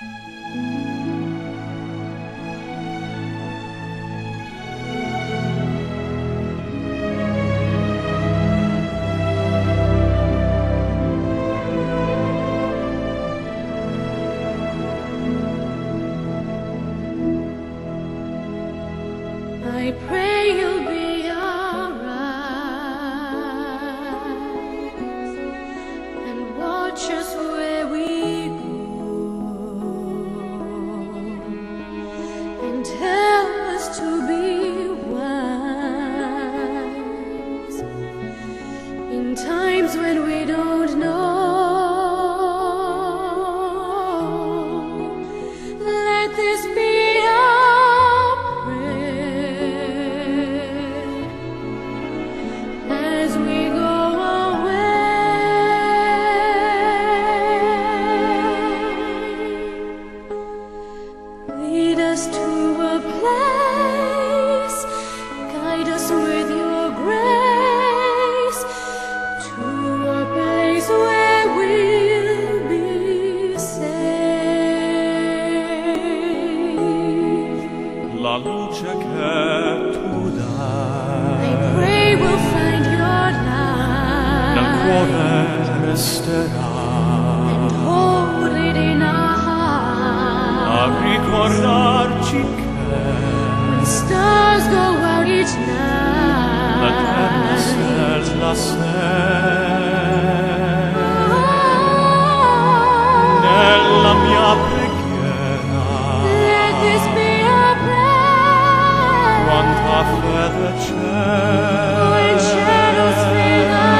I pray you'll be alright and watch us where we go and help us to be wise in times when we don't know. Let this be lead us to a place, guide us with your grace, to a place where we'll be safe. La luce che tu dai, I pray we'll find your light nel cuore resterà. and hold it in our A ricordarci che when stars go out each la terra night. stella sei. Nella mia preghiera Let this be our prayer. quanta fede c'è. When shadows fill the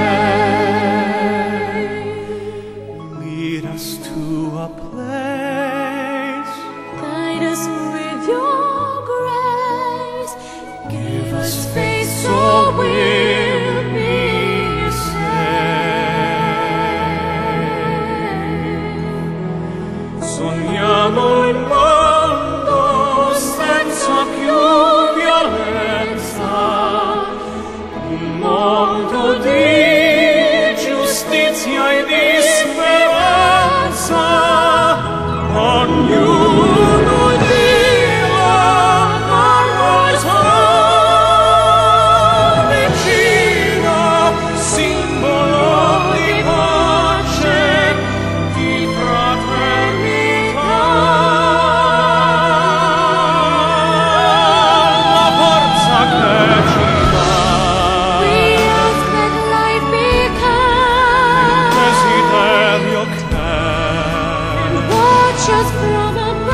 day, Lead us to a place, guide us with your grace. Give us faith so we'll be safe. sogniamo un mondo senza più violenza, un mondo di giustizia e di speranza. Ognuno viva a rosa vicino, simbolo di pace, di fraternità. La forza che ci dà We ask that light be il kind. desiderio che Watch us from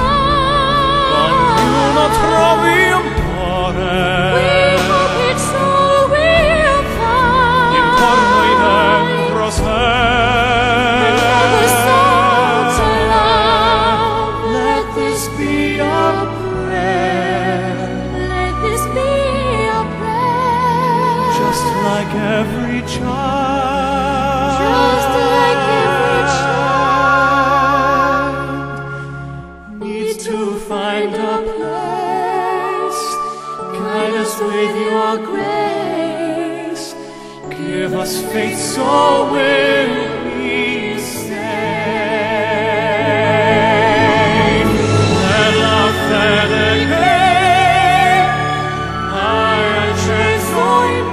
ognuno above. trovi We amore hope it's all we'll find. intorno e dentro sé. Another soul to love. Let this be our prayer. Let this be our prayer. Just like every child, Just like every child needs to find a place. Guide us with your grace. Give us faith so we'll be safe. Nella fede che hai acceso in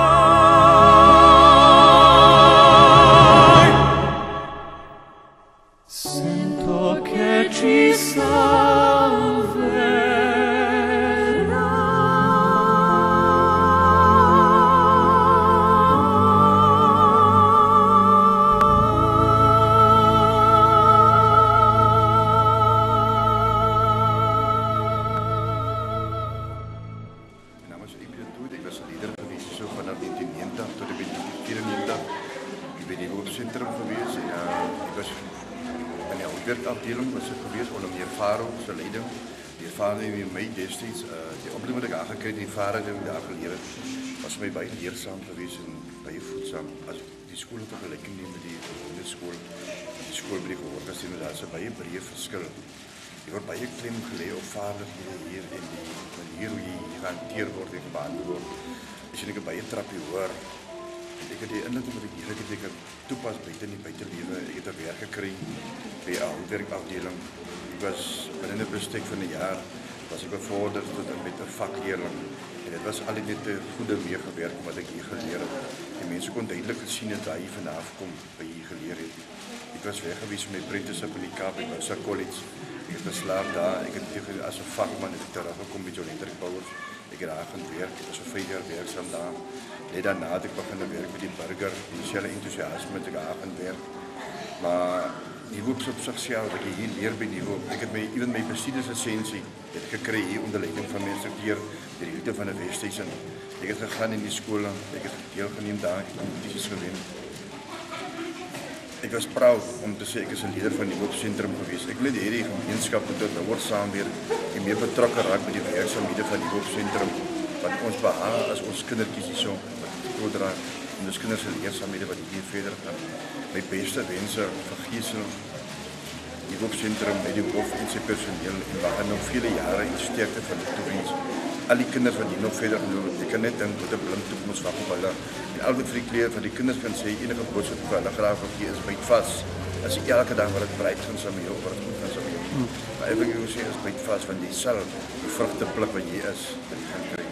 noi, sento che ci Mijn naam is Emile Toet, ik was leider geweest zo vanaf 1990 tot en met 1994. Ik ben hier op het centrum geweest en ik was in de werkafdeling was ik geweest onder meneer Faro, zijn leiding. Die ervaring in mij destijds, die opleiding wat ik aangekregen, die ervaring die ik daar geleerd was mij bij leerzaam geweest en bij voedzaam. Als ik die school te vergelijken neem met die school bij die gehoord, dat is inderdaad een bij breed verschil. Je wordt bij je klem geleid op vaardigheden hier in die manier hoe je gehanteerd wordt en behandeld wordt. Als je een bij je trapje hoor, ik heb die inlichting wat ik hier toepas buiten in die buitenleven, ik heb er werk gekregen. by die houtwerkafdeling. Ek was binne 'n bestek van 'n jaar was ek bevorder tot en met 'n vakleerling. En dit was al net 'n goeie meegewerk wat ek hier geleer het. Die mense kon duidelik gesien het waar hy vanaf kom by hier geleer het. Ek was weg gewees met apprenticeship in die Kaap by Wissa College. Ek het geslaag daar. Ek het as 'n vakman het ek teruggekom by John Hendrik Bouwers. Ek het daar gaan werk. Ek was vir 5 jaar werksaam daar. Net daarna het ek begin werk met die burger. Dieselfde entoesiasme het ek daar gaan werk. Maar die hoek op zichzelf, dat je hier leer bij die hoek. Ik heb even mijn bestuurderslicentie gekry hier onder leiding van mijn instructeur, de directeur van de Weststation. Ik heb gegaan in die scholen, ik heb deelgeneem daar, ik heb competities gewen. Ik was proud om te zeggen, ik is een leider van die hoopcentrum geweest. Ik wil die gemeenschap tot nou samenwerken en meer betrokken raak met die werkzaamheden van die hoopcentrum. Want ons behaal als ons kindertjies hier zo zodra en dus kinders se leersaamhede wat hier verder gaan. My beste wense vir Giesel, die hoopcentrum met die hoof en sy personeel en we gaan nog vele jare in sterkte van die toewens. Al die kinders wat hier nog verder gaan, ek kan net dink wat 'n blink toekoms wag op hulle. En altyd vir die kleer van die kinders kan sê enige boodskap vir hulle graag of hier is byt vas. As jy elke dag wat dit bereid gaan saam met jou, wat dit goed gaan saam met jou. Maar ek wil jou sê is byt vas want jy sal die vrugte pluk wat jy is, dat jy gaan kry.